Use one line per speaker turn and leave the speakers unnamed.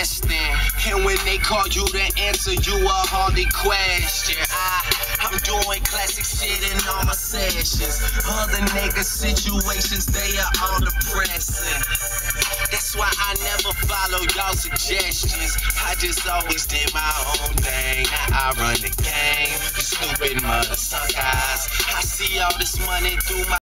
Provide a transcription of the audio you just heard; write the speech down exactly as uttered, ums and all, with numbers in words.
resting. And when they call you to answer, you a hardly question. I, I'm doing classic shit in all my sessions. Other niggas' situations, they are all depressing. That's why I never follow y'all suggestions. I just always did my own thing. Now I run the game. You stupid mother suckers. I see all this money through my